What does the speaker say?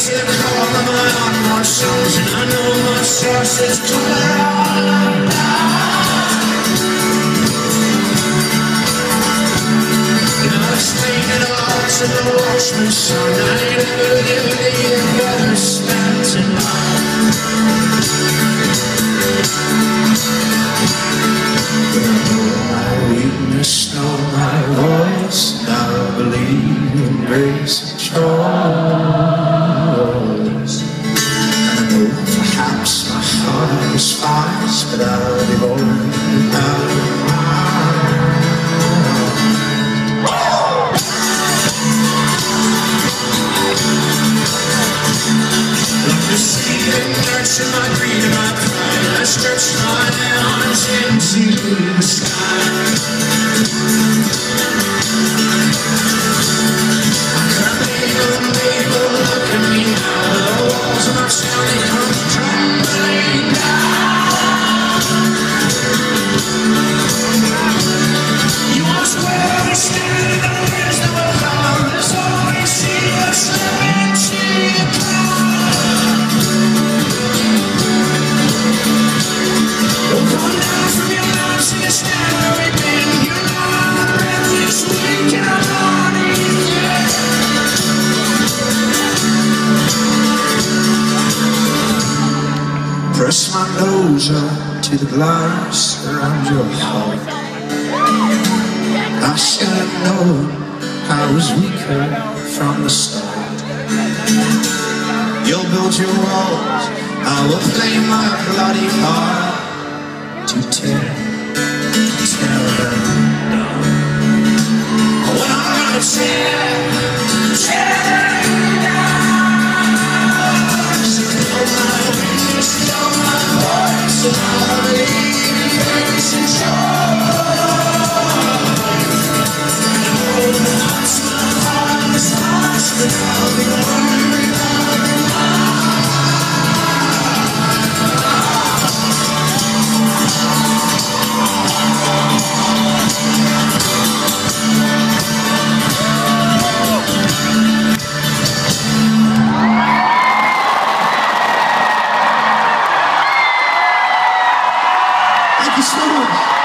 to the call of my unwashed songs, and I know my source is clear all and I'll explain it all to the watchman's son. I ain't ever lived a year better spent in mine. But I know my weakness, know my voice, and I believe in grace and choice. And I know perhaps my heart is fast, but I'll be born without nurture my greed and my pride. I stretch my arms into the sky. Mabel, look at me now. The walls of my town, they come crumbling down. You ask where we stand, and where's the welcome? There's always secrets living to the ground. Press my nose up to the glass around your heart. I should have known I was weaker from the start. You'll build your walls, I will play my bloody part to tear them down. When I'm gonna tear them down. So know my weakness, know my voice, and I believe in grace and joy. And oh, once my heart is lost, but I'll be born without Thank you so much.